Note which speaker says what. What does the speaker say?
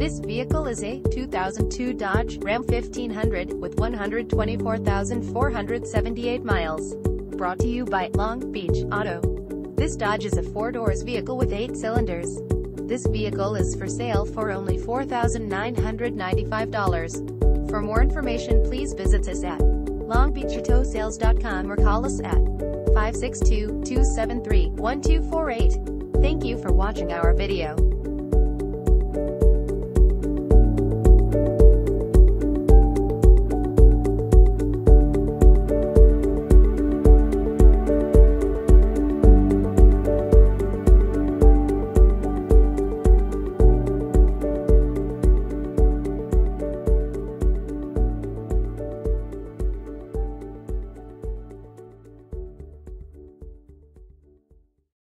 Speaker 1: This vehicle is a 2002 Dodge Ram 1500 with 124,478 miles. Brought to you by Long Beach Auto. This Dodge is a 4-doors vehicle with 8 cylinders. This vehicle is for sale for only $4,995. For more information, please visit us at longbeachautosales.com or call us at 562-273-1248. Thank you for watching our video.